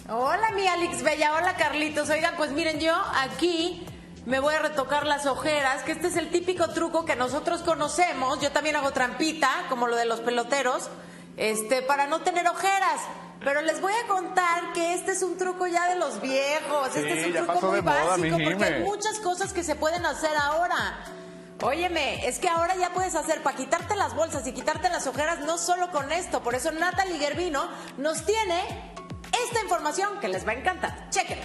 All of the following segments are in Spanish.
Hola, mi Alex Bella. Hola, Carlitos. Oigan, pues miren, yo aquí me voy a retocar las ojeras, que este es el típico truco que nosotros conocemos. Yo también hago trampita, como lo de los peloteros, para no tener ojeras. Pero les voy a contar que este es un truco ya de los viejos. Sí, este es un ya truco pasó muy de moda, básico, mi porque hay Jime. muchas cosas que se pueden hacer ahora. Óyeme, es que ahora ya puedes hacer para quitarte las bolsas y quitarte las ojeras, no solo con esto. Por eso Natalie Guervino nos tiene esta información que les va a encantar. Chéquenla.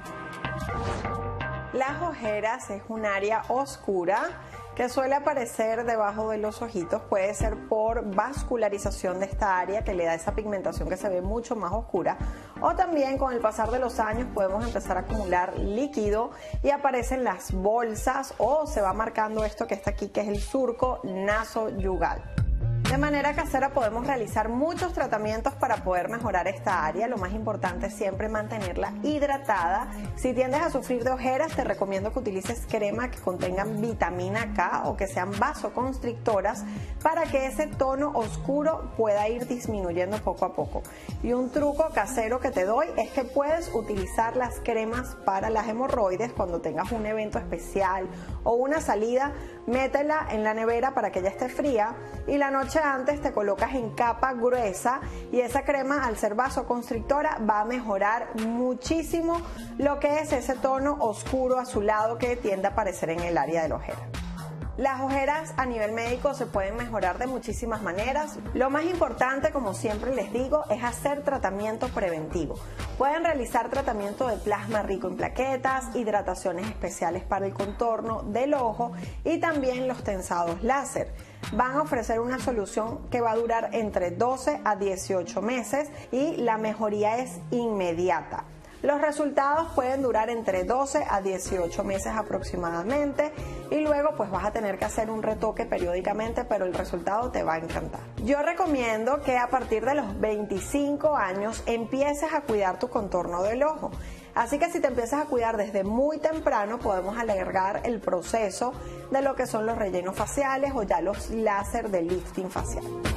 Las ojeras es un área oscura que suele aparecer debajo de los ojitos. Puede ser por vascularización de esta área que le da esa pigmentación que se ve mucho más oscura, o también con el pasar de los años podemos empezar a acumular líquido y aparecen las bolsas, o se va marcando esto que está aquí, que es el surco nasoyugal. De manera casera podemos realizar muchos tratamientos para poder mejorar esta área. Lo más importante es siempre mantenerla hidratada. Si tiendes a sufrir de ojeras, te recomiendo que utilices crema que contengan vitamina K o que sean vasoconstrictoras para que ese tono oscuro pueda ir disminuyendo poco a poco. Y un truco casero que te doy es que puedes utilizar las cremas para las hemorroides cuando tengas un evento especial o una salida. Métela en la nevera para que ya esté fría y la noche antes te colocas en capa gruesa, y esa crema, al ser vasoconstrictora, va a mejorar muchísimo lo que es ese tono oscuro azulado que tiende a aparecer en el área de la ojera. Las ojeras a nivel médico se pueden mejorar de muchísimas maneras. Lo más importante, como siempre les digo, es hacer tratamiento preventivo. Pueden realizar tratamiento de plasma rico en plaquetas, hidrataciones especiales para el contorno del ojo y también los tensados láser. Van a ofrecer una solución que va a durar entre 12 a 18 meses y la mejoría es inmediata. Los resultados pueden durar entre 12 a 18 meses aproximadamente, y luego pues vas a tener que hacer un retoque periódicamente, pero el resultado te va a encantar. Yo recomiendo que a partir de los 25 años empieces a cuidar tu contorno del ojo. Así que si te empiezas a cuidar desde muy temprano, podemos alargar el proceso de lo que son los rellenos faciales o ya los láser de lifting facial.